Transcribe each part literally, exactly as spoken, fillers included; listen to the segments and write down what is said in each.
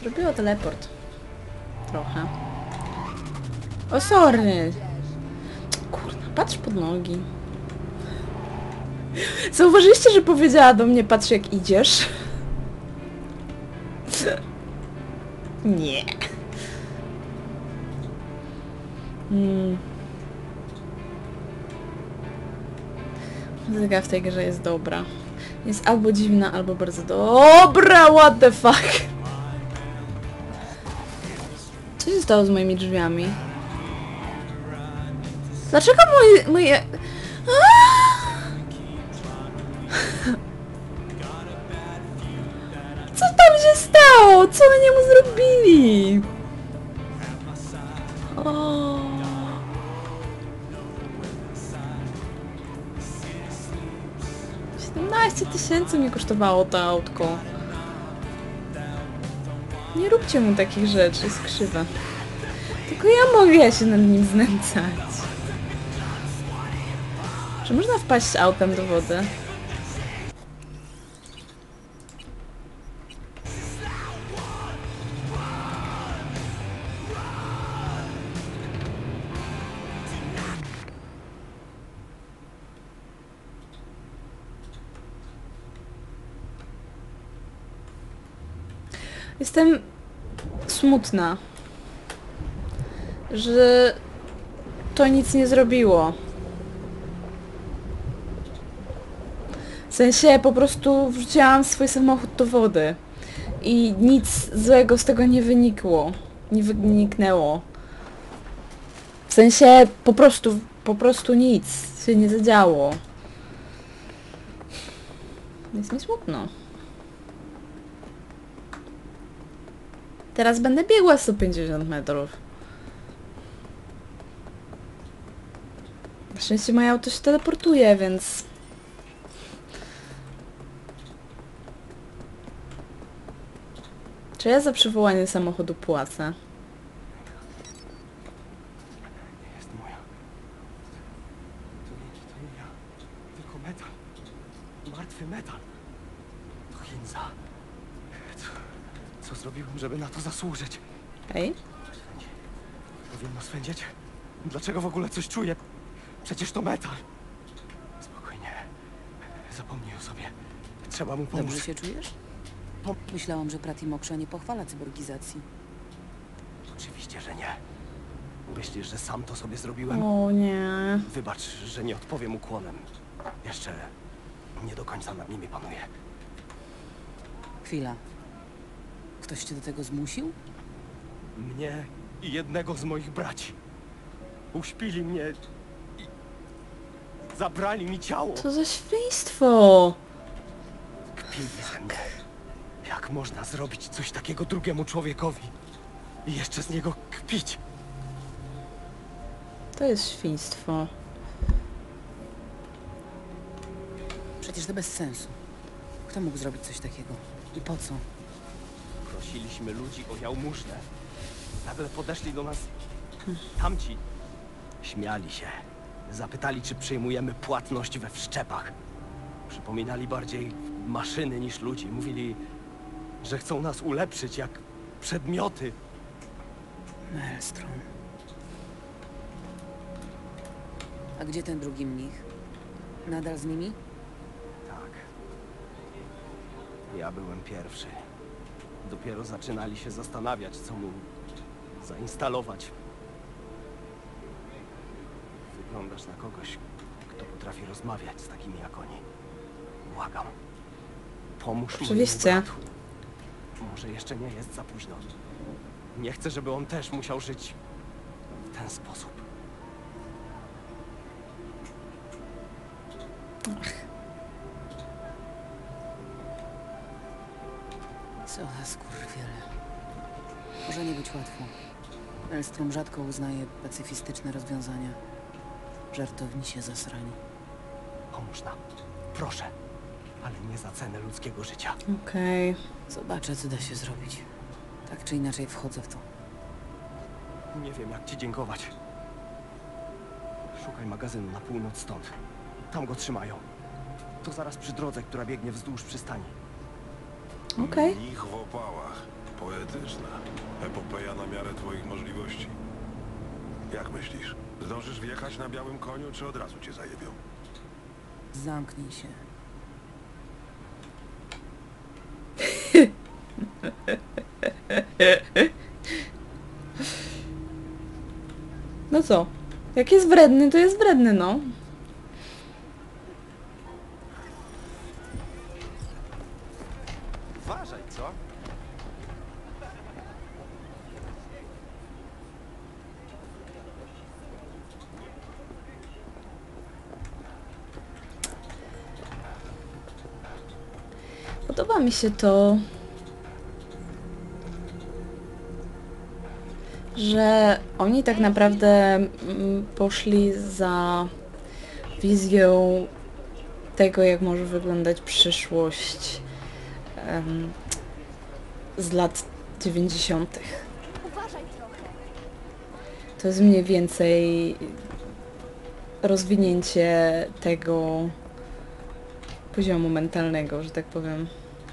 Zrobiło teleport. Trochę. O, sorry! Kurna, patrz pod nogi. Zauważyliście, że powiedziała do mnie, patrz jak idziesz? Nie. Hmm. Muzyka w tej grze jest dobra. Jest albo dziwna, albo bardzo dobra. What the fuck? Co się stało z moimi drzwiami? Dlaczego moje... moje... Co tam się stało? Co oni mu zrobili? O. siedemnaście tysięcy mi kosztowało to autko. Nie róbcie mu takich rzeczy, jest krzywe. Tylko ja mogę się nad nim znęcać. Czy można wpaść autem do wody? Jestem smutna, że to nic nie zrobiło. W sensie po prostu wrzuciłam swój samochód do wody i nic złego z tego nie wynikło. Nie wyniknęło. W sensie po prostu, po prostu nic się nie zadziało. Jest mi smutno. Teraz będę biegła sto pięćdziesiąt metrów. Na szczęście moje auto się teleportuje, więc... Czy ja za przywołanie samochodu płacę? Nie jest moja. To nie, to nie ja. Tylko metal. Martwy metal. To Hinza. Co, co zrobiłem, żeby na to zasłużyć? Ej? Powinno swędzić? Dlaczego w ogóle coś czuję? Przecież to metal. Spokojnie. Zapomnij o sobie. Trzeba mu pomóc. Dobrze się czujesz? Pom Myślałam, że Prati Moksha nie pochwala cyborgizacji. Oczywiście, że nie. Myślisz, że sam to sobie zrobiłem? O nie. Wybacz, że nie odpowiem ukłonem. Jeszcze nie do końca nad nimi panuję. Chwila. Ktoś cię do tego zmusił? Mnie i jednego z moich braci. Uśpili mnie i zabrali mi ciało. Co za świństwo! Kpili ze mnie. Jak można zrobić coś takiego drugiemu człowiekowi i jeszcze z niego kpić? To jest świństwo. Przecież to bez sensu. Kto mógł zrobić coś takiego? I po co? Prosiliśmy ludzi o jałmużnę. Nagle podeszli do nas tamci. Śmiali się. Zapytali, czy przyjmujemy płatność we wszczepach. Przypominali bardziej maszyny niż ludzi. Mówili, że chcą nas ulepszyć jak przedmioty. Maelstrom. A gdzie ten drugi mnich? Nadal z nimi? Tak. Ja byłem pierwszy. Dopiero zaczynali się zastanawiać, co mu zainstalować. Wyglądasz na kogoś, kto potrafi rozmawiać z takimi jak oni. Błagam. Pomóż Oczywiście. mojemu bratu. Może jeszcze nie jest za późno. Nie chcę, żeby on też musiał żyć w ten sposób. Co za skurwiele. Może nie być łatwo. Maelstrom rzadko uznaje pacyfistyczne rozwiązania. Żartowni się zasrani. Pomóż nam. Proszę. Ale nie za cenę ludzkiego życia. Okej. Okay. Zobaczę, co da się zrobić. Tak czy inaczej wchodzę w to. Nie wiem, jak ci dziękować. Szukaj magazynu na północ stąd. Tam go trzymają. To zaraz przy drodze, która biegnie wzdłuż przystani. Okej. Mnich w opałach. Poetyczna. Epopeja na miarę twoich możliwości. Jak myślisz? Zdążysz wjechać na białym koniu, czy od razu cię zajebią? Zamknij się. No co? Jak jest wredny, to jest wredny, no. Uważaj, co? Podoba mi się to, że oni tak naprawdę mm, poszli za wizją tego, jak może wyglądać przyszłość em, z lat dziewięćdziesiątych. To jest mniej więcej rozwinięcie tego poziomu mentalnego, że tak powiem.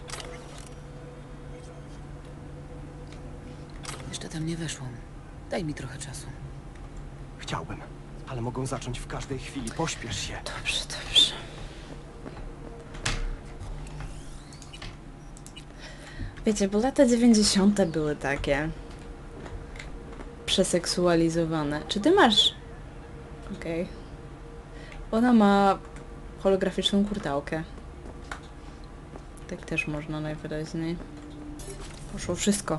Jeszcze tam nie weszłam. Daj mi trochę czasu. Chciałbym, ale mogą zacząć w każdej chwili. Pośpiesz się. Dobrze, dobrze. Wiecie, bo lata dziewięćdziesiąte były takie przeseksualizowane. Czy ty masz... Okej. Okay. Ona ma holograficzną kurtałkę. Tak też można najwyraźniej. Poszło wszystko.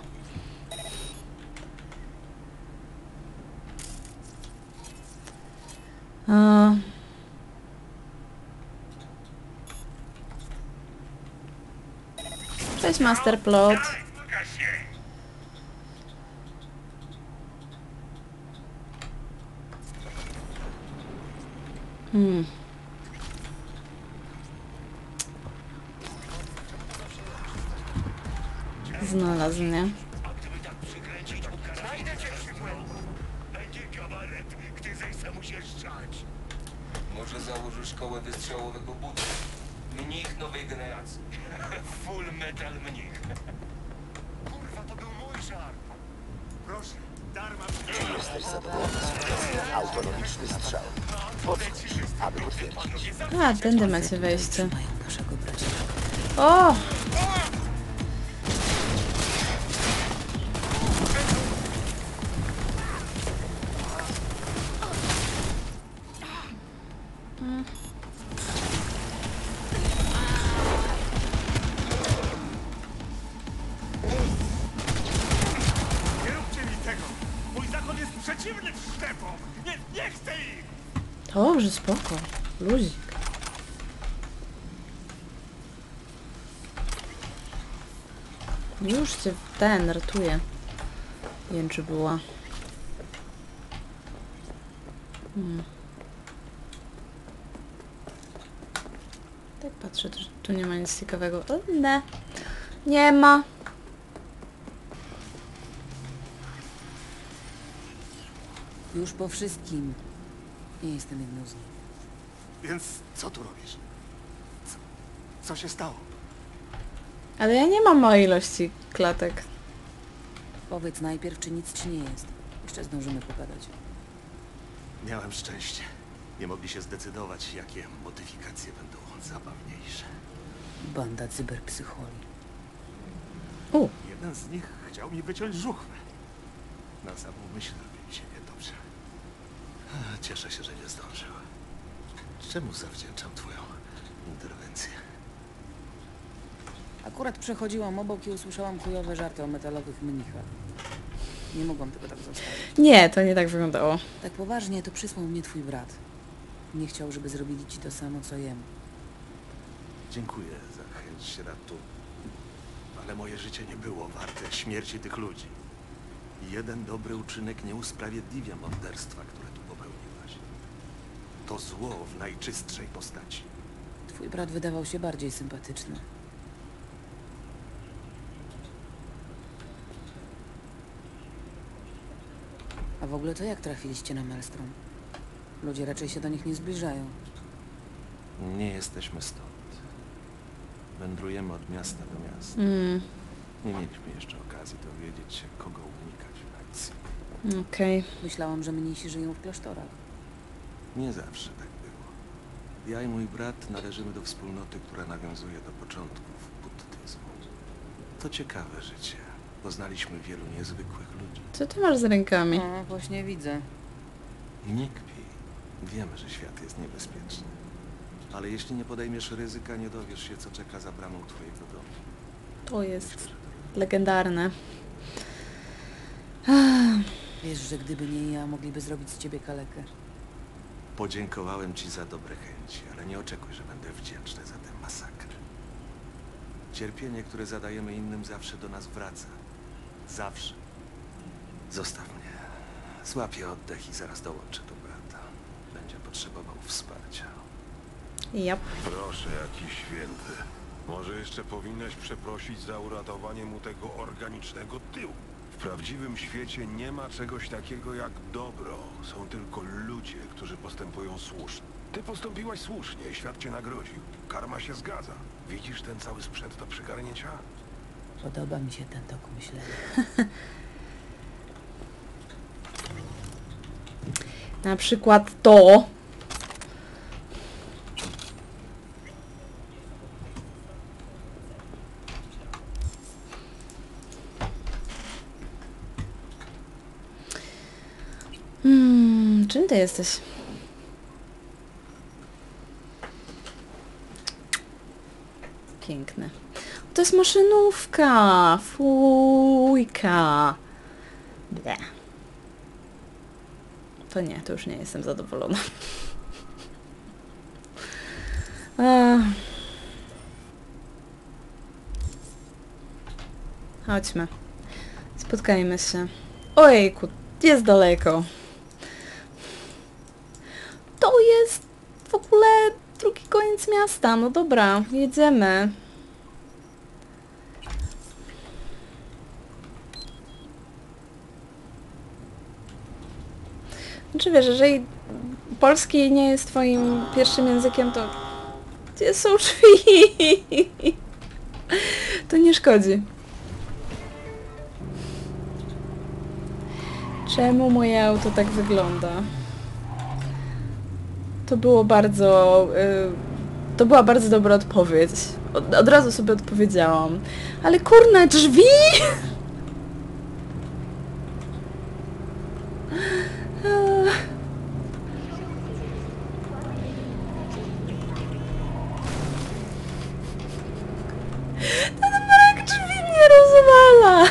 A... Cześć, Masterplot. Hmm. Znalazł mnie. Może założysz szkołę wystrzałowego budu? Mnich nowej generacji. Full metal mnich. Kurwa, to był mój żart. Proszę, darma Autonomiczny strzał. Podchodź, aby potwierdzić. A, tędy macie wejście. Mają naszego bracia. O! Nie róbcie mi tego! Mój zakon jest przeciwny wszczepom! Nie, nie chcę ich! Dobrze, spoko. Luzik. Już cię ten ratuje. Jęczy była. Hmm. Tak patrzę, że tu nie ma nic ciekawego. O, nie. Nie ma. Już po wszystkim. Nie jestem jedną z nich. Więc co tu robisz? Co, co się stało? Ale ja nie mam małej ilości klatek. Powiedz najpierw, czy nic ci nie jest. Jeszcze zdążymy pogadać. Miałem szczęście. Nie mogli się zdecydować, jakie modyfikacje będą zabawniejsze. Banda cyberpsycholi. U, Jeden z nich chciał mi wyciąć żuchwę. Na samą myśl robi mi się niedobrze. Ech, Cieszę się, że nie zdążył. Czemu zawdzięczam twoją interwencję? Akurat przechodziłam obok i usłyszałam chujowe żarty o metalowych mnichach. Nie mogłam tego tak zostawić. nie, to nie tak wyglądało. Tak poważnie to przysłał mnie twój brat. Nie chciał, żeby zrobili ci to samo, co jemu. Dziękuję za chęć ratu. Ale moje życie nie było warte śmierci tych ludzi. Jeden dobry uczynek nie usprawiedliwia morderstwa, które tu popełniłaś. To zło w najczystszej postaci. Twój brat wydawał się bardziej sympatyczny. A w ogóle to jak trafiliście na Maelstrom? Ludzie raczej się do nich nie zbliżają. Nie jesteśmy stąd. Wędrujemy od miasta do miasta. Mm. Nie mieliśmy jeszcze okazji dowiedzieć się, kogo unikać w akcji. Okej. Myślałam, że mnisi żyją w klasztorach. Nie zawsze tak było. Ja i mój brat należymy do wspólnoty, która nawiązuje do początków buddyzmu. To ciekawe życie. Poznaliśmy wielu niezwykłych ludzi. Co ty masz z rękami? No, właśnie widzę. Nie kpij. Wiemy, że świat jest niebezpieczny. Ale jeśli nie podejmiesz ryzyka, nie dowiesz się, co czeka za bramą twojego domu. To Myślę, jest że to legendarne. Wiesz, że gdyby nie ja, mogliby zrobić z ciebie kalekę. Podziękowałem ci za dobre chęci, ale nie oczekuj, że będę wdzięczny za tę masakrę. Cierpienie, które zadajemy innym, zawsze do nas wraca. Zawsze. Zostaw mnie. Złapię oddech i zaraz dołączę do brata. Będzie potrzebował wsparcia. Yep. Proszę, jakiś święty. Może jeszcze powinnaś przeprosić za uratowanie mu tego organicznego tyłu. W prawdziwym świecie nie ma czegoś takiego jak dobro. Są tylko ludzie, którzy postępują słusznie. Ty postąpiłaś słusznie, świat cię nagrodził. Karma się zgadza. Widzisz ten cały sprzęt do przygarnięcia? Podoba mi się ten tok myślenia. Na przykład to. Hmm, czym ty jesteś? Piękne. To jest maszynówka. Fujka. Ble. To nie, to już nie jestem zadowolona. Ech. Chodźmy. Spotkajmy się. Ojejku, jest daleko. To jest w ogóle drugi koniec miasta. No dobra, jedziemy. Znaczy wiesz, jeżeli polski nie jest twoim pierwszym językiem, to gdzie są drzwi? To nie szkodzi. Czemu moje auto tak wygląda? To było bardzo... Yy, to była bardzo dobra odpowiedź. Od, od razu sobie odpowiedziałam. Ale kurna, drzwi! Ten brak drzwi mnie rozwala!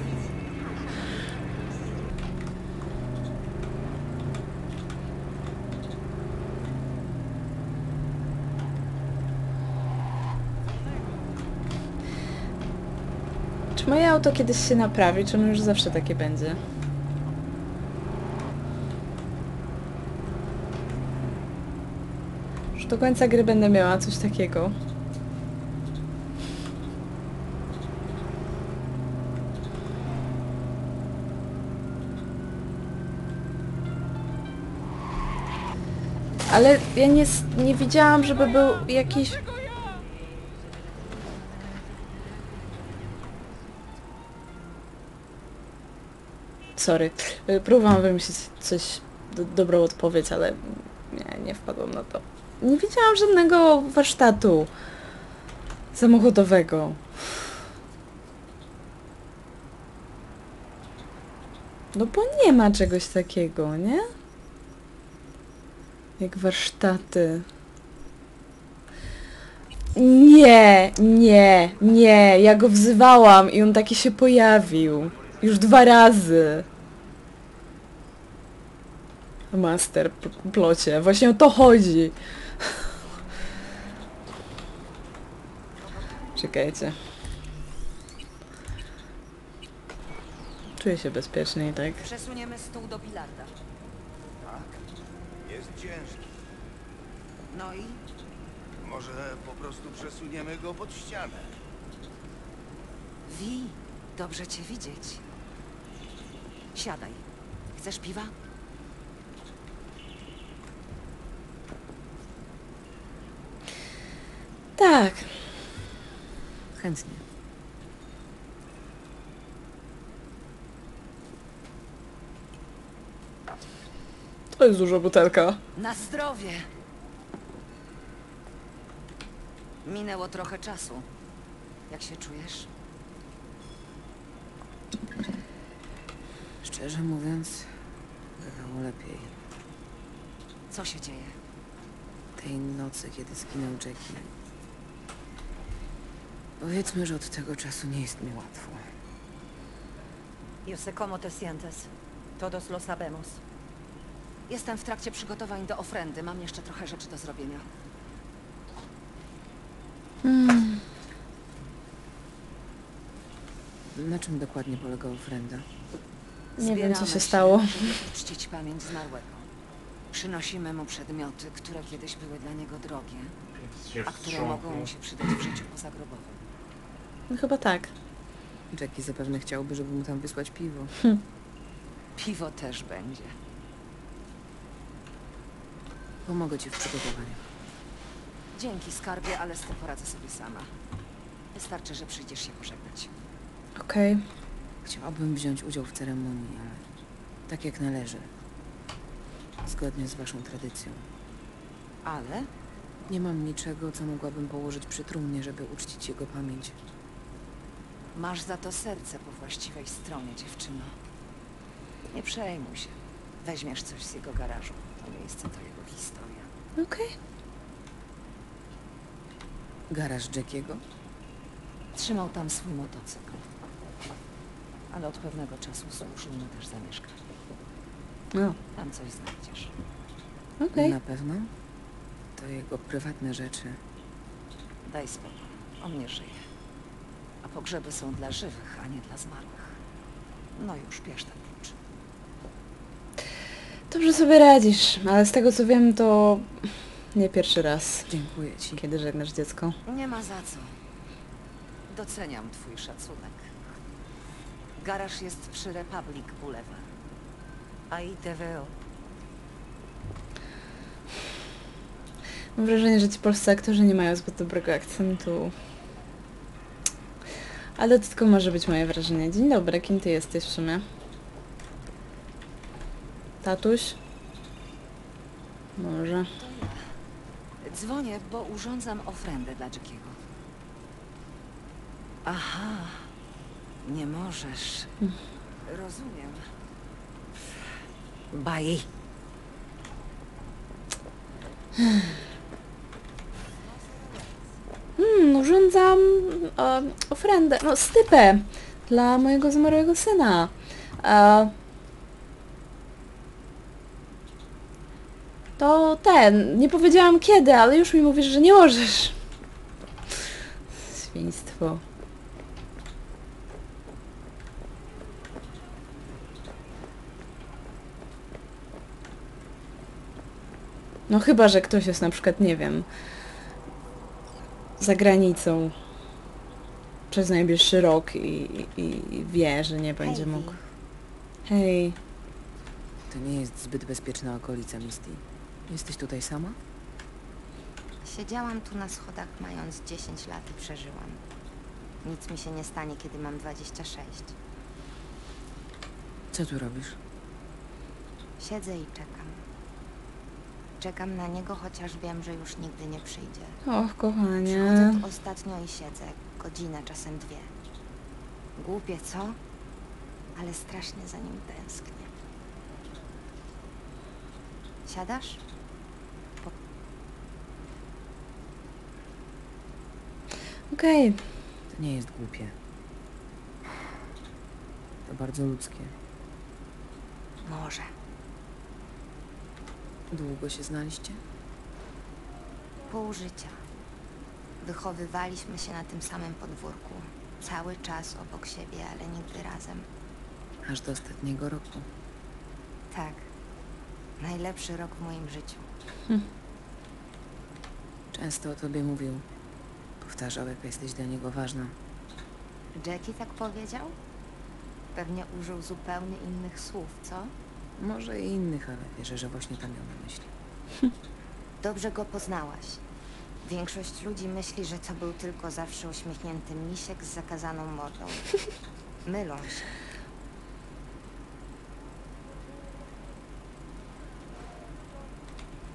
Czy moje auto kiedyś się naprawi, czy ono już zawsze takie będzie? Już do końca gry będę miała coś takiego. Ale ja nie, s- nie widziałam, żeby był jakiś... Sorry. Y, Próbowałam wymyślić coś, do, dobrą odpowiedź, ale nie, nie wpadłam na to. Nie widziałam żadnego warsztatu samochodowego. No bo nie ma czegoś takiego, nie? Jak warsztaty. Nie, nie, nie. Ja go wzywałam i on taki się pojawił. Już dwa razy. Master p- plocie. Właśnie o to chodzi. Czekajcie. Czuję się bezpieczniej, tak? Przesuniemy stół do bilarda. Jest ciężki. No i? Może po prostu przesuniemy go pod ścianę. Wi, dobrze cię widzieć. Siadaj. Chcesz piwa? Tak. Chętnie. To jest duża butelka. Na zdrowie! Minęło trochę czasu. Jak się czujesz? Szczerze mówiąc, bywało lepiej. Co się dzieje? Tej nocy, kiedy zginął Jackie. Powiedzmy, że od tego czasu nie jest mi łatwo. Yo sé cómo te sientes. Todos lo sabemos. Jestem w trakcie przygotowań do ofrendy. Mam jeszcze trochę rzeczy do zrobienia. Hmm. Na czym dokładnie polega ofrenda? Nie wiem, co Zbieramy się stało. żeby uczcić pamięć zmarłego. Przynosimy mu przedmioty, które kiedyś były dla niego drogie, a które mogą mu się przydać w życiu pozagrobowym. No chyba tak. Jackie zapewne chciałby, żeby mu tam wysłać piwo. Piwo też będzie. Pomogę ci w przygotowaniu. Dzięki, skarbie, ale z tym poradzę sobie sama. Wystarczy, że przyjdziesz się pożegnać. Okej. Chciałabym wziąć udział w ceremonii, ale tak jak należy. Zgodnie z waszą tradycją. Ale Nie mam niczego, co mogłabym położyć przy trumnie, żeby uczcić jego pamięć. masz za to serce po właściwej stronie, dziewczyno. Nie przejmuj się. Weźmiesz coś z jego garażu. To miejsce to jego historia. Okej. Garaż Jackiego? Trzymał tam swój motocykl. Ale od pewnego czasu służył mu też za mieszkanie. No, Tam coś znajdziesz. okej. Na pewno? To jego prywatne rzeczy. Daj spokój. On nie żyje. A pogrzeby są dla żywych, a nie dla zmarłych. No już, bierz ten klucz. Dobrze sobie radzisz, ale z tego co wiem, to nie pierwszy raz, Dziękuję ci. kiedy żegnasz dziecko. Nie ma za co. Doceniam twój szacunek. Garaż jest przy Republic Boulevard. Ahí te veo. Mam wrażenie, że ci polscy aktorzy nie mają zbyt dobrego akcentu. Ale to tylko może być moje wrażenie. Dzień dobry, kim ty jesteś w sumie? Tatuś? Może. To ja. Dzwonię, bo urządzam ofrendę dla Jackiego. Aha. Nie możesz. Rozumiem. Bye. Hmm, urządzam e, ofrendę, no stypę dla mojego zmarłego syna. E, to ten, nie powiedziałam kiedy, ale już mi mówisz, że nie możesz. Świństwo. No chyba, że ktoś jest na przykład, nie wiem, za granicą przez najbliższy rok i, i, i wie, że nie będzie Hej, mógł. Hej, To nie jest zbyt bezpieczna okolica, Misty. Jesteś tutaj sama? Siedziałam tu na schodach mając dziesięć lat i przeżyłam. Nic mi się nie stanie, kiedy mam dwadzieścia sześć. Co tu robisz? Siedzę i czekam. Czekam na niego, chociaż wiem, że już nigdy nie przyjdzie. och kochanie. Przychodzę tu ostatnio i siedzę. Godzinę, czasem dwie. Głupie, co? Ale strasznie za nim tęsknię. Siadasz? Okej, To nie jest głupie. To bardzo ludzkie. Może. Długo się znaliście? Pół życia. Wychowywaliśmy się na tym samym podwórku. Cały czas obok siebie, ale nigdy razem. Aż do ostatniego roku. Tak. Najlepszy rok w moim życiu. Często o tobie mówił. Powtarzał, jaka jesteś dla niego ważna. Jackie tak powiedział? Pewnie użył zupełnie innych słów, co? Może i innych, ale wierzę, że właśnie tam miał na myśli. Dobrze go poznałaś. Większość ludzi myśli, że to był tylko zawsze uśmiechnięty misiek z zakazaną mordą. Mylą się.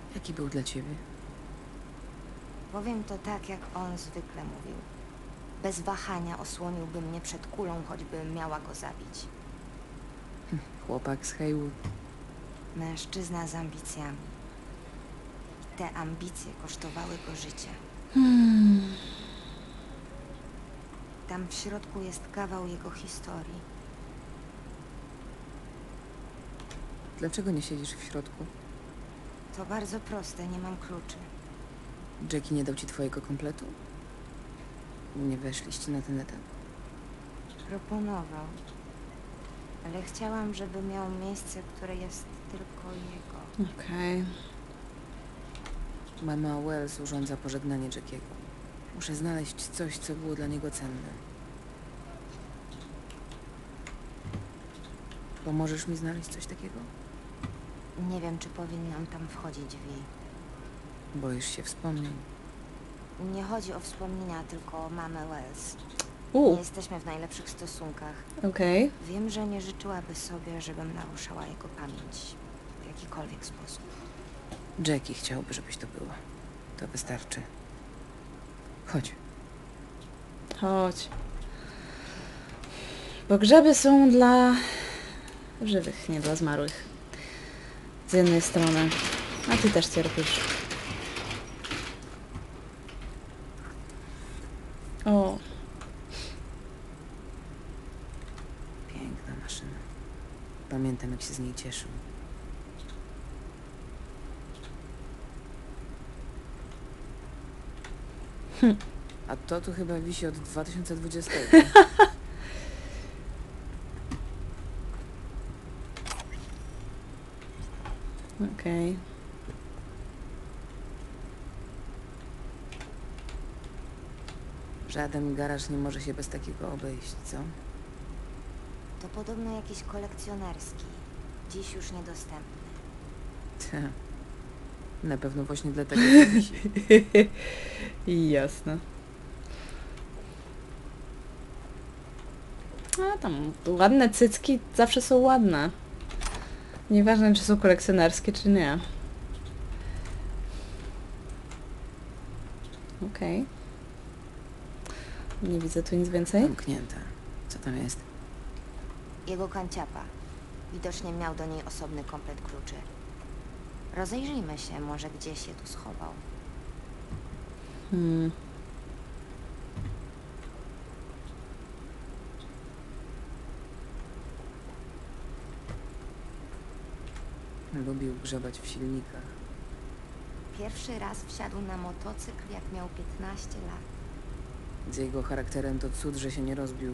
Jaki był dla ciebie? Powiem to tak, jak on zwykle mówił. Bez wahania osłoniłby mnie przed kulą, choćbym miała go zabić. Chłopak z Haywood. Mężczyzna z ambicjami. I te ambicje kosztowały go życie. Hmm. Tam w środku jest kawał jego historii. Dlaczego nie siedzisz w środku? To bardzo proste, nie mam kluczy. Jackie nie dał ci twojego kompletu? Nie weszliście na ten etap. Proponował. Ale chciałam, żeby miał miejsce, które jest tylko jego. Okej. Mama Wells urządza pożegnanie Jackiego. Muszę znaleźć coś, co było dla niego cenne. Pomożesz mi znaleźć coś takiego? Nie wiem, czy powinnam tam wchodzić, Vi. Boisz się wspomnień. Nie chodzi o wspomnienia, tylko o mamę Wells. U, Nie jesteśmy w najlepszych stosunkach. okej. Wiem, że nie życzyłaby sobie, żebym naruszała jego pamięć w jakikolwiek sposób. Jackie chciałby, żebyś to była. To wystarczy. Chodź. Chodź. Pogrzeby są dla żywych, nie dla zmarłych. Z jednej strony. A ty też cierpisz. O, Piękna maszyna. Pamiętam, jak się z niej cieszył. A to tu chyba wisi od dwa tysiące dwudziestego. okej. Żaden garaż nie może się bez takiego obejść, co? To podobno jakiś kolekcjonerski. Dziś już niedostępny. Ta. Na pewno właśnie dlatego to wisi. Jasne. A tam ładne cycki zawsze są ładne. Nieważne, czy są kolekcjonerskie, czy nie. Okej. Nie widzę tu nic więcej. Zamknięta. Co tam jest? Jego kanciapa. Widocznie miał do niej osobny komplet kluczy. Rozejrzyjmy się, może gdzieś je tu schował. Hmm. Lubił grzebać w silnikach. Pierwszy raz wsiadł na motocykl, jak miał piętnaście lat. Z jego charakterem to cud, że się nie rozbił.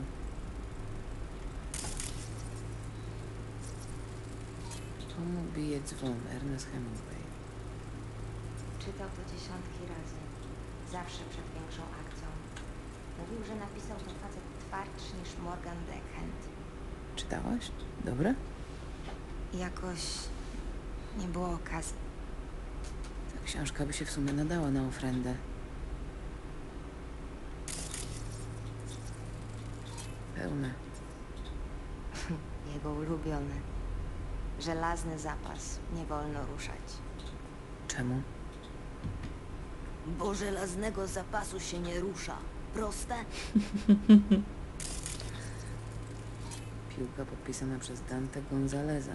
Komu bije dzwon? Ernest Hemingway. Czytał to dziesiątki razy. Zawsze przed większą akcją. Mówił, że napisał to facet twardszy niż Morgan Deckhand. Czytałaś? Dobre? Jakoś nie było okazji. Ta książka by się w sumie nadała na ofrendę. Pełne. Jego ulubiony. Żelazny zapas. Nie wolno ruszać. Czemu? Bo żelaznego zapasu się nie rusza. Proste? Piłka podpisana przez Dante Gonzaleza.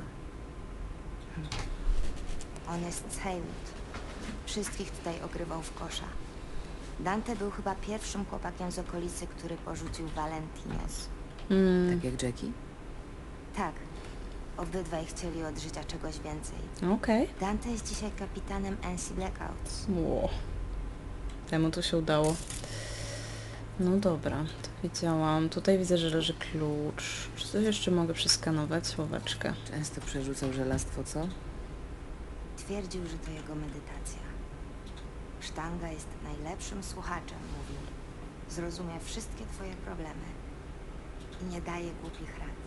On jest z Haywood. Wszystkich tutaj ogrywał w kosza. Dante był chyba pierwszym chłopakiem z okolicy, który porzucił Valentinos. Mm. Tak jak Jackie? Tak. Obydwaj chcieli od życia czegoś więcej. Okej. Dante jest dzisiaj kapitanem N C Blackouts. Ło. Temu to się udało. No dobra, to widziałam. Tutaj widzę, że leży klucz. Czy coś jeszcze mogę przeskanować? Słowaczkę. Często przerzucał żelastwo, co? Twierdził, że to jego medytacja. Sztanga jest najlepszym słuchaczem, mówił. Zrozumie wszystkie twoje problemy i nie daje głupich rad.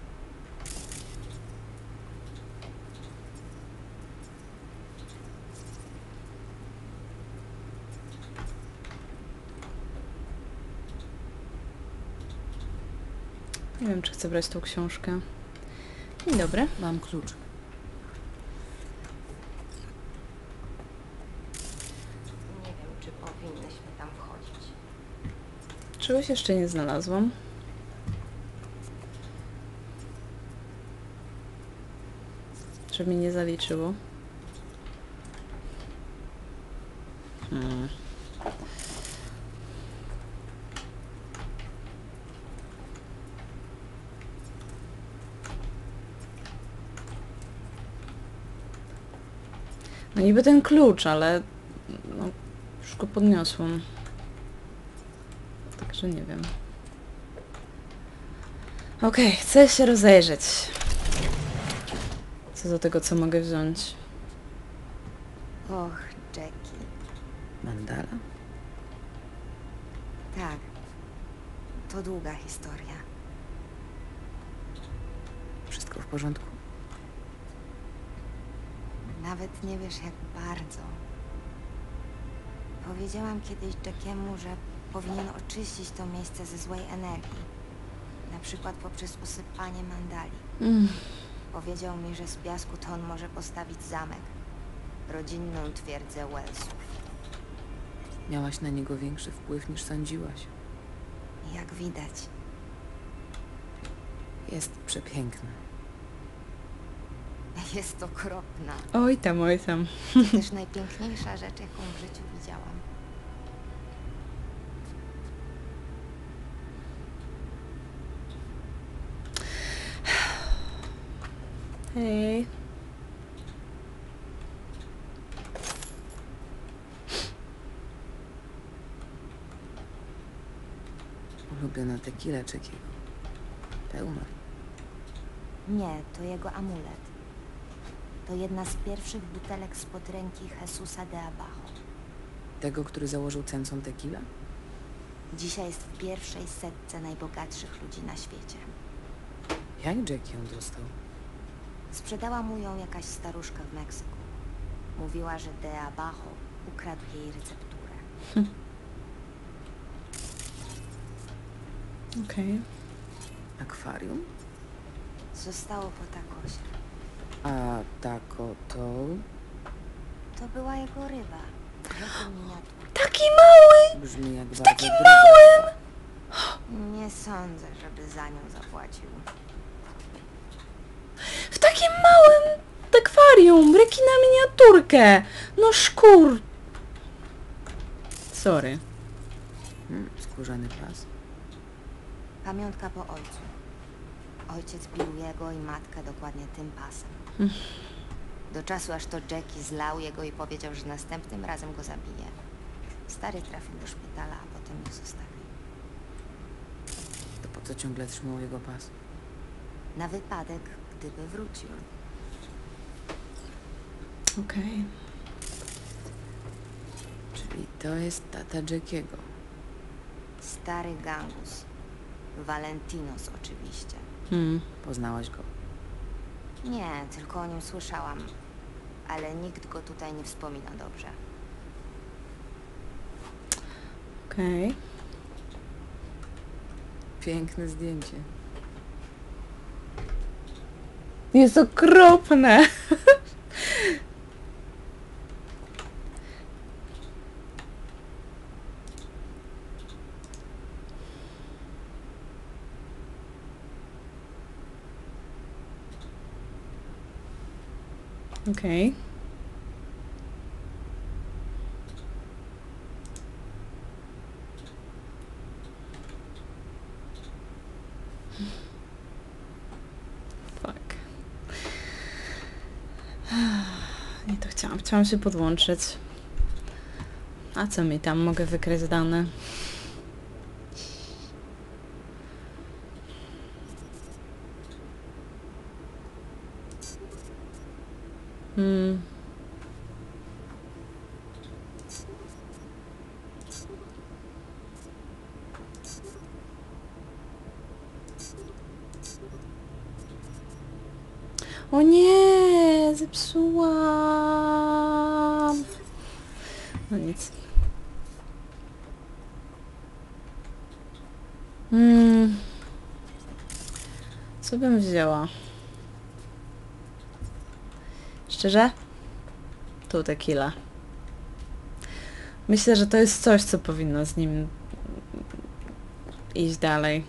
Nie wiem, czy chcę brać tą książkę. Dzień dobry. Mam klucz. Czegoś jeszcze nie znalazłam. Żeby mi nie zaliczyło. Hmm. No niby ten klucz, ale no, już go podniosłam. Także nie wiem. Okej, okay, chcę się rozejrzeć. Co do tego, co mogę wziąć. Och, Jackie. Mandala? Tak. To długa historia. Wszystko w porządku? Nawet nie wiesz, jak bardzo. Powiedziałam kiedyś Jackiemu, że powinien oczyścić to miejsce ze złej energii. Na przykład poprzez usypanie mandali. Mm. Powiedział mi, że z piasku to on może postawić zamek. Rodzinną twierdzę Wellsów. Miałaś na niego większy wpływ niż sądziłaś. Jak widać. Jest przepiękny. Jest okropna. Oj tam, oj tam. To też najpiękniejsza rzecz, jaką w życiu widziałam. Hej. Ulubiona tequila Jackiego. Pełna. Nie, to jego amulet. To jedna z pierwszych butelek spod ręki Jesusa de Abajo. Tego, który założył Censon Tequila? Dzisiaj jest w pierwszej setce najbogatszych ludzi na świecie. Jak Jackie ją dostał? Sprzedała mu ją jakaś staruszka w Meksyku. Mówiła, że de Abajo ukradł jej recepturę. Okej. Okay. Akwarium? Zostało po takosie. A tako to... To była jego ryba. Jako miniaturka. Taki mały! Brzmi jak bardzo Takim droga małym! ryba. Nie sądzę, żeby za nią zapłacił. W takim małym akwarium! Rekina miniaturkę! No szkur! Sorry. Hmm, skórzany pas. Pamiątka po ojcu. Ojciec bił jego i matkę dokładnie tym pasem. Mm. Do czasu, aż to Jackie zlał jego i powiedział, że następnym razem go zabije. Stary trafił do szpitala, a potem go zostawił. To po co ciągle trzymał jego pas? Na wypadek, gdyby wrócił. Okej. Okay. Czyli to jest tata Jackiego. Stary gangus. Valentinos oczywiście. Hmm. Poznałaś go? Nie, tylko o nim słyszałam. Ale nikt go tutaj nie wspomina dobrze. Okej. Okay. Piękne zdjęcie. Jest okropne! Okej. Okay. Fuck. Nie to chciałam. Chciałam się podłączyć. A co mi tam? Mogę wykryć dane. Hmm. O nie, zepsułam. No nic. Hmm. Co bym wzięła? Szczerze? Tu tequila. Myślę, że to jest coś, co powinno z nim iść dalej.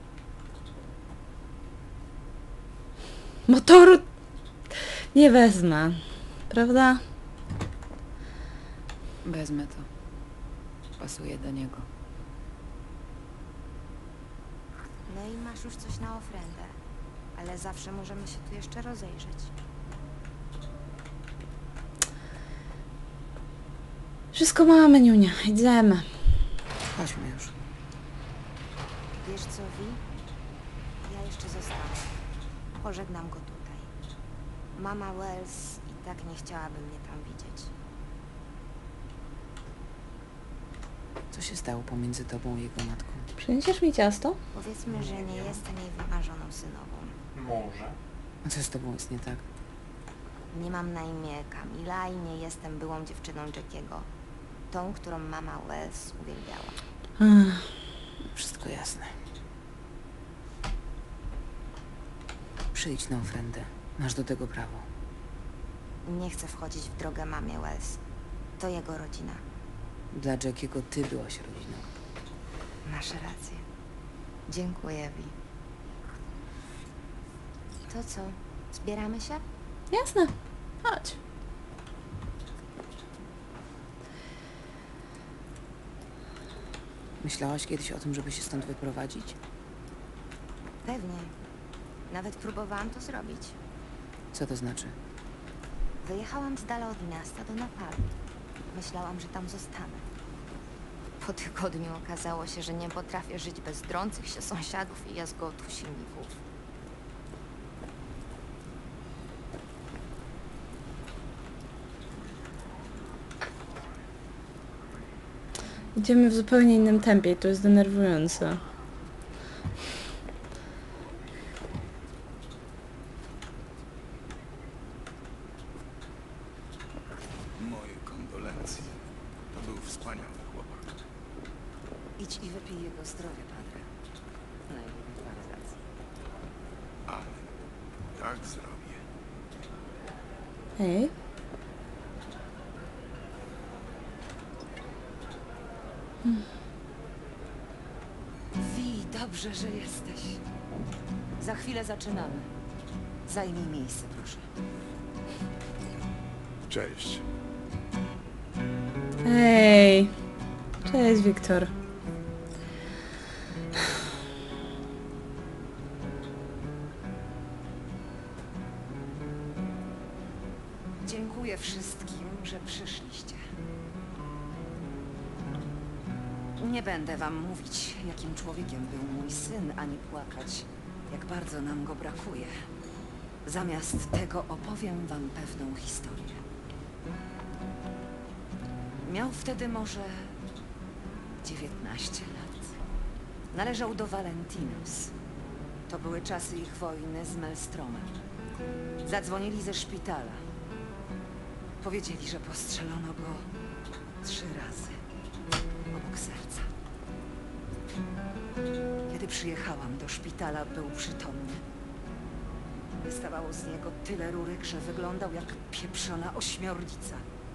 Motoru nie wezmę, prawda? Wezmę to. Pasuje do niego. No i masz już coś na ofrendę. Ale zawsze możemy się tu jeszcze rozejrzeć. Wszystko mamy, Niunia. Idziemy. Chodźmy już. Wiesz co, Vi? Ja jeszcze zostanę. Pożegnam go tutaj. Mama Wells i tak nie chciałaby mnie tam widzieć. Co się stało pomiędzy tobą i jego matką? Przyniesiesz mi ciasto? Powiedzmy, że nie jestem jej wymarzoną synową. A co z tobą jest nie tak? Nie mam na imię Kamila i nie jestem byłą dziewczyną Jackiego. Tą, którą mama Wells uwielbiała. Ach, Wszystko jasne. Przyjdź na ofrendę. Masz do tego prawo. Nie chcę wchodzić w drogę mamie Wells. To jego rodzina. Dla Jackiego ty byłaś rodziną. Masz rację. Dziękuję, Vi. To co? Zbieramy się? jasne. Chodź. Myślałaś kiedyś o tym, żeby się stąd wyprowadzić? Pewnie. Nawet próbowałam to zrobić. Co to znaczy? Wyjechałam z dala od miasta do Napalu. Myślałam, że tam zostanę. Po tygodniu okazało się, że nie potrafię żyć bez drących się sąsiadów i jazgotu silników. Idziemy w zupełnie innym tempie i to jest denerwujące. Moje kondolencje. To był wspaniały chłopak. Idź i wypij jego zdrowie, padre. Najlepiej parę razy. Ale tak zrobię. Hej. Wi, dobrze, że jesteś. Za chwilę zaczynamy. Zajmij miejsce, proszę. Cześć. Hej. Cześć, Wiktor. Dziękuję wszystkim, że przyszliście. Nie będę wam mówić, jakim człowiekiem był mój syn, ani płakać, jak bardzo nam go brakuje. Zamiast tego opowiem wam pewną historię. Miał wtedy może dziewiętnaście lat. Należał do Valentinus. To były czasy ich wojny z Maelstromem. Zadzwonili ze szpitala. Powiedzieli, że postrzelono go trzy razy obok serca. Kiedy przyjechałam do szpitala, był przytomny. Wystawało z niego tyle rurek, że wyglądał jak pieprzona ośmiornica.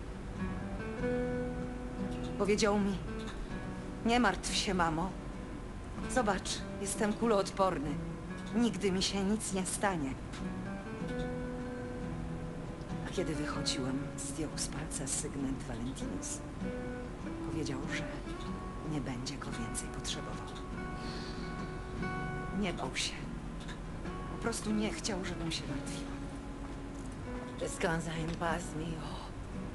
Powiedział mi: nie martw się, mamo. Zobacz, jestem kuloodporny. Nigdy mi się nic nie stanie. A kiedy wychodziłam, zdjął z palca sygnet Valentinus. Powiedział, że nie będzie go więcej potrzebował. Nie bał się. Po prostu nie chciał, żebym się martwiła. Descansa en paz, mio.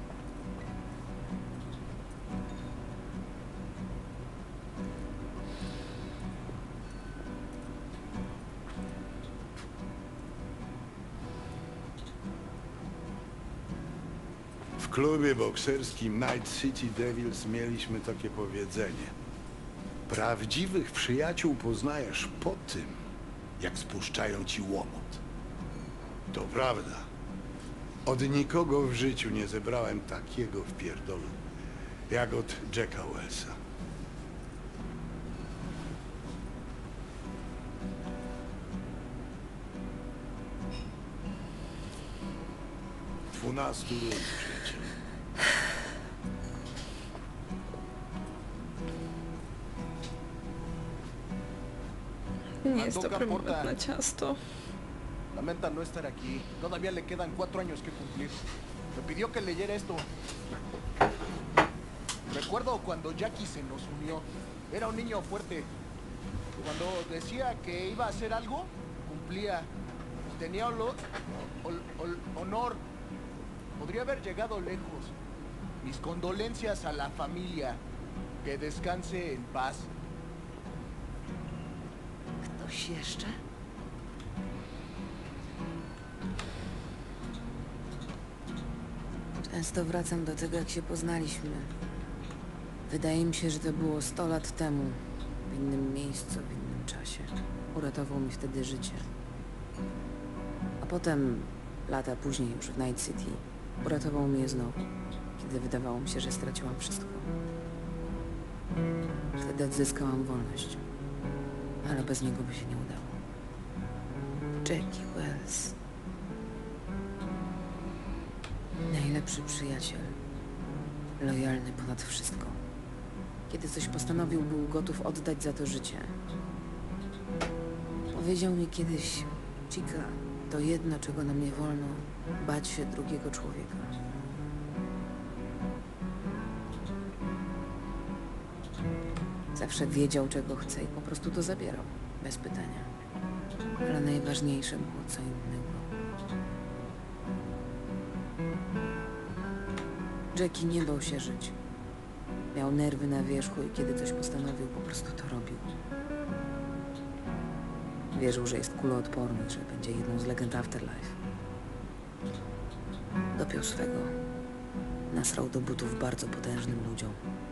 W klubie bokserskim Night City Devils mieliśmy takie powiedzenie. Prawdziwych przyjaciół poznajesz po tym, jak spuszczają ci łomot. To prawda. Od nikogo w życiu nie zebrałem takiego wpierdolu, jak od Jacka Wellsa. Dwunastu ludzi, przyjacielu. Nie jest to prawdopodobne ciasto. Lamenta no estar aquí. Todavía le quedan cuatro años que cumplir. Me pidió que leyera esto. Recuerdo cuando Jackie se nos unió. Era un niño fuerte. Cuando decía que iba a hacer algo, cumplía. Tenía olor, ol, ol, honor. Podría haber llegado lejos. Mis condolencias a la familia. Que descanse en paz. Ktoś jeszcze? Często wracam do tego, jak się poznaliśmy. Wydaje mi się, że to było sto lat temu. W innym miejscu, w innym czasie. Uratował mi wtedy życie. A potem, lata później, już w Night City, uratował mnie znowu, kiedy wydawało mi się, że straciłam wszystko. Wtedy odzyskałam wolność. Ale bez niego by się nie udało. Jackie Wells. Najlepszy przyjaciel. Lojalny ponad wszystko. Kiedy coś postanowił, był gotów oddać za to życie. Powiedział mi kiedyś, Chica, to jedno, czego nam nie wolno, bać się drugiego człowieka. Zawsze wiedział, czego chce i po prostu to zabierał, bez pytania. Ale najważniejsze było co innego. Jackie nie bał się żyć. Miał nerwy na wierzchu i kiedy coś postanowił, po prostu to robił. Wierzył, że jest kuloodporny i że będzie jedną z legend Afterlife. Dopiął swego. Nasrał do butów bardzo potężnym ludziom.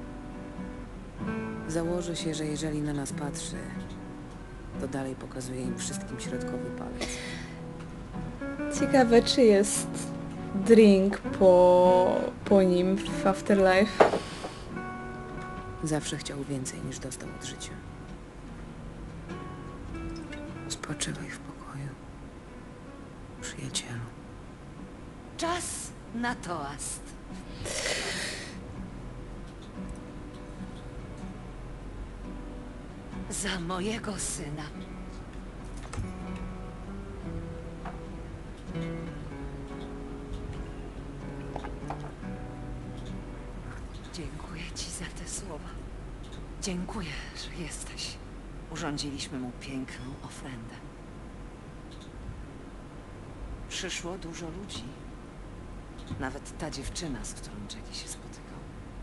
Założę się, że jeżeli na nas patrzy, to dalej pokazuje im wszystkim środkowy palec. Ciekawe, czy jest drink po, po nim w Afterlife. Zawsze chciał więcej niż dostał od życia. Spoczywaj w pokoju, przyjacielu. Czas na toast. Za mojego syna. Dziękuję ci za te słowa. Dziękuję, że jesteś. Urządziliśmy mu piękną ofrendę. Przyszło dużo ludzi. Nawet ta dziewczyna, z którą Jackie się spotykał.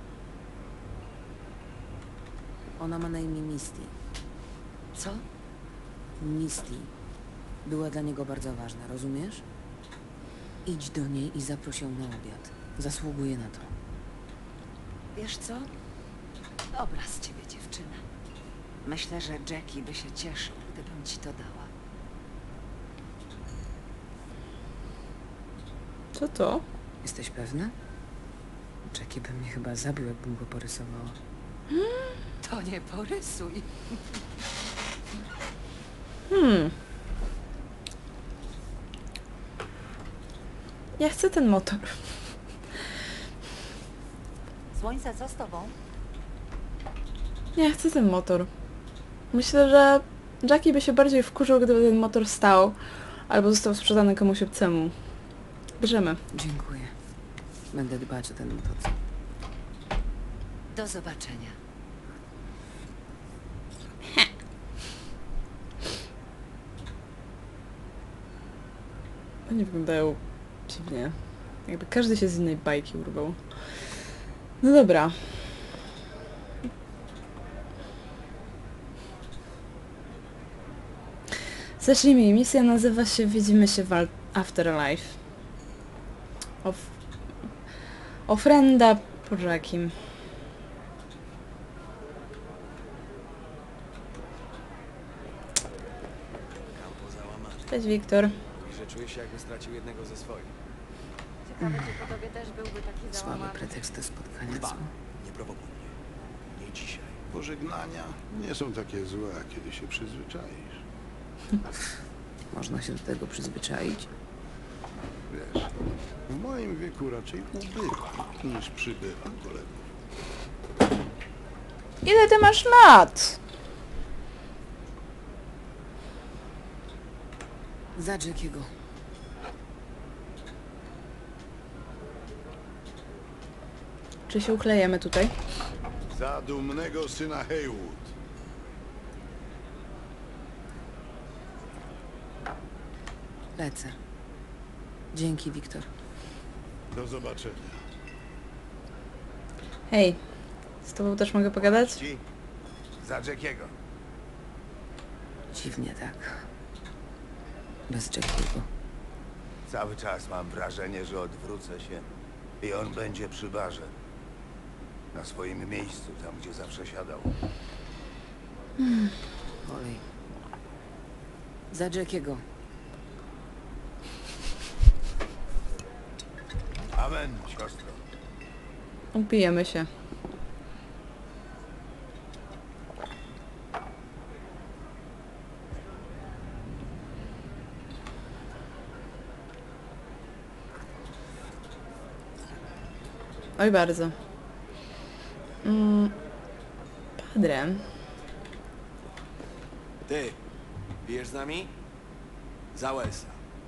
Ona ma na imię Misty. Co? Misty. Była dla niego bardzo ważna, rozumiesz? Idź do niej i zaproś ją na obiad. Zasługuje na to. Wiesz co? Dobra z ciebie dziewczyna. Myślę, że Jackie by się cieszył, gdybym ci to dała. Co to? Jesteś pewna? Jackie by mnie chyba zabił, jakbym go porysowała. To nie porysuj. Hmm. Ja chcę ten motor. Słońce, co z tobą? Ja chcę ten motor. Myślę, że Jackie by się bardziej wkurzył, gdyby ten motor stał albo został sprzedany komuś obcemu. Bierzemy. Dziękuję. Będę dbać o ten motocykl. Do zobaczenia. Oni wyglądają dziwnie. Jakby każdy się z innej bajki urwał. No dobra. Zacznijmy. Misja nazywa się Widzimy się w Afterlife. Of... Ofrenda po Jackiem. Cześć, Wiktor. Mówi, że czuje się, jakby stracił jednego ze swoich. Ciekawe, czy po tobie też byłby taki Słaby załamany. pretekst do spotkania, Dwa. co? Nie prowokuj mnie. Nie dzisiaj. Pożegnania nie są takie złe, kiedy się przyzwyczaisz. Można się do tego przyzwyczaić. Wiesz, w moim wieku raczej ubywa niż przybywa kolegów. Ile ty masz lat? Za Jackiego. Czy się uklejemy tutaj? Za dumnego syna Haywood. Lecę. Dzięki, Wiktor. Do zobaczenia. Hej, z tobą też mogę pogadać? Ci. Za Jackiego. Dziwnie tak. Bez Jackiego. Cały czas mam wrażenie, że odwrócę się i on będzie przy barze. Na swoim miejscu, tam gdzie zawsze siadał. Olej. Za Jackiego. Amen, siostro. Upijemy się. Oj, bardzo. Mm, Padre. Ty, pijesz z nami? Za Wellsa.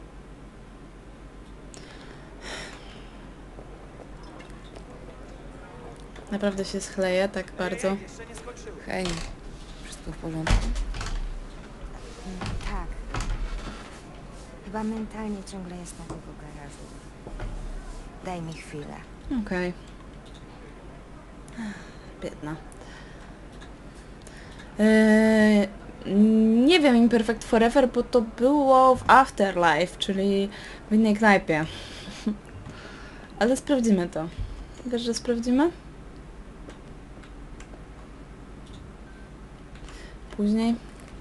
Naprawdę się schleję tak bardzo. Jeszcze nie skończyłem. Hej, wszystko w porządku? Mm, Tak. Chyba mentalnie ciągle jest na tego garażu. Daj mi chwilę. Okej. Biedna. Eee, nie wiem Imperfect Forever, bo to było w Afterlife, czyli w innej knajpie. Ale sprawdzimy to. Wiesz, że sprawdzimy? Później.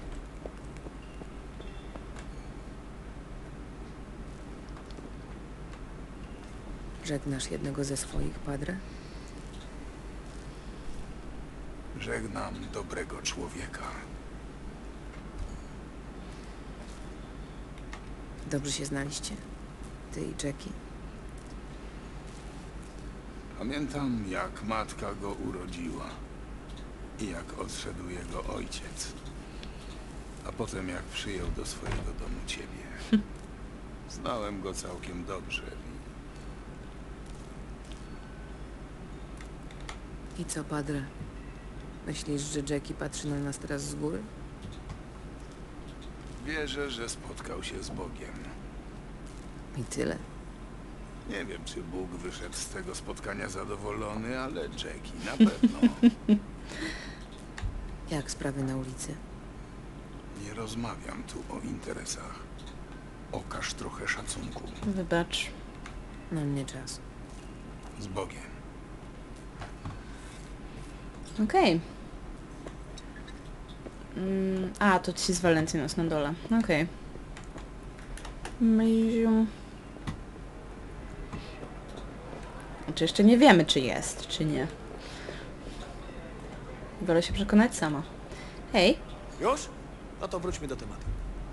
Żegnasz jednego ze swoich, Padre? Żegnam dobrego człowieka. Dobrze się znaliście? Ty i Jackie? Pamiętam, jak matka go urodziła i jak odszedł jego ojciec. A potem jak przyjął do swojego domu ciebie. Znałem go całkiem dobrze. I co, Padre? Myślisz, że Jackie patrzy na nas teraz z góry? Wierzę, że spotkał się z Bogiem. I tyle. Nie wiem, czy Bóg wyszedł z tego spotkania zadowolony, ale Jackie na pewno. Jak sprawy na ulicy? Nie rozmawiam tu o interesach. Okaż trochę szacunku. Wybacz. Na mnie czas. Z Bogiem. Okej. Mm, a, to ci z Valentinos na dole. Okej. Okay. Czy jeszcze nie wiemy, czy jest, czy nie. Wolę się przekonać sama. Hej. Już? No to wróćmy do tematu.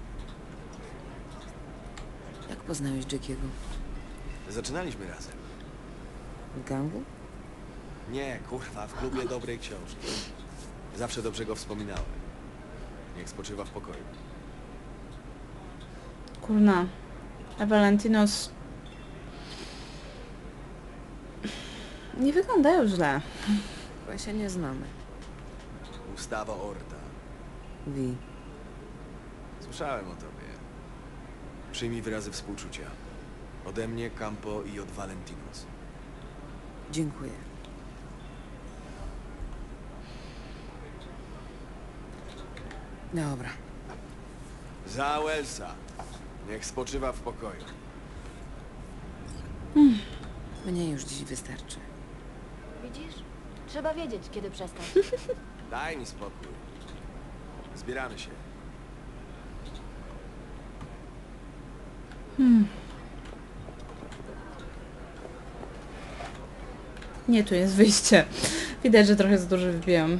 Jak poznałeś Jackiego? Zaczynaliśmy razem. W gangu? Nie, kurwa, w klubie dobrej książki. Zawsze dobrze go wspominałem. Niech spoczywa w pokoju. Kurna. A Valentinos... Nie wyglądają źle. Chyba się nie znamy. Ustawa Orta. Wi. Słyszałem o tobie. Przyjmij wyrazy współczucia. Ode mnie, Campo i od Valentinos. Dziękuję. Dobra. Za Wellsa. Niech spoczywa w pokoju. Mnie już dziś wystarczy. Widzisz? Trzeba wiedzieć, kiedy przestać. Daj mi spokój. Zbieramy się. Nie, tu jest wyjście. Widać, że trochę za dużo wybiłam.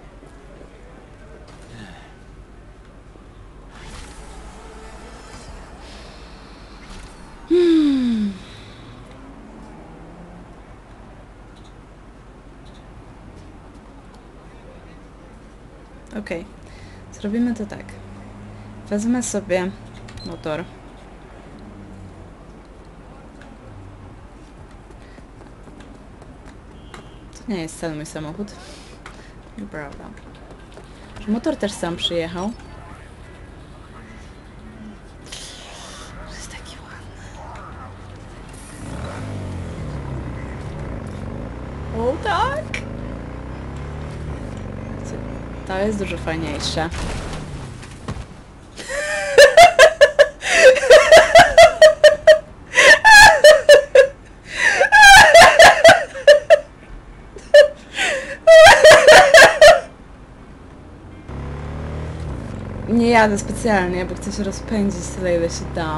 Hmm. Okej. Okay. Zrobimy to tak. Wezmę sobie motor. Nie jest cały mój samochód. Prawda. Motor też sam przyjechał. Jest taki ładny. O tak! To jest dużo fajniejsze. Nie jadę specjalnie, bo chcę się rozpędzić tyle, ile się da.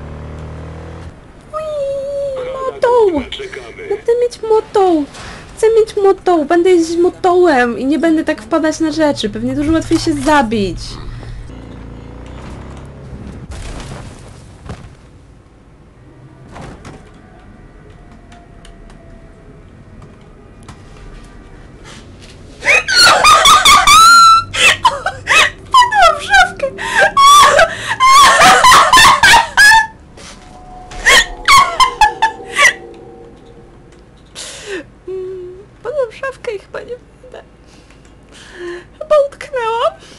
Ui, motą! Będę mieć motą! Chcę mieć motą! Będę jeździć motołem i nie będę tak wpadać na rzeczy. Pewnie dużo łatwiej się zabić. Wpadłam w szafkę! Wpadłam w szafkę i chyba nie będę. Chyba utknęłam.